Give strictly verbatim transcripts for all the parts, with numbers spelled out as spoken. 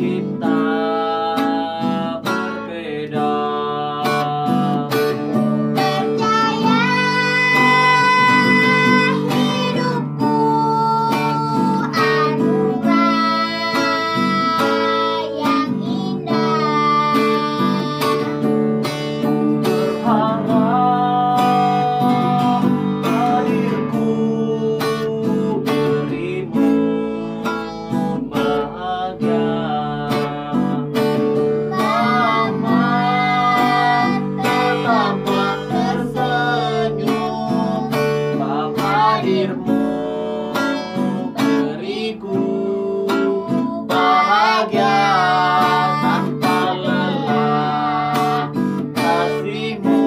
tercipta berbeda. Percaya hidupku anugerah yang indah. Berharap hadirku berimu bahagia. Mama tetaplah tersenyum, Papa hadirmu beriku bahagia tanpa lelah. Kasihmu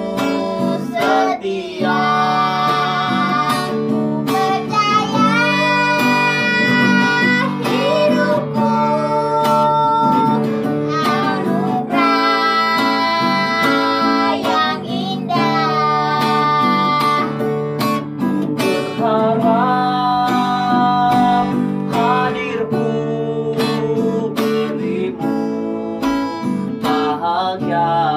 setia. Percaya hidupku anugerah yang indah. Berharap hadirku berimu bahagia.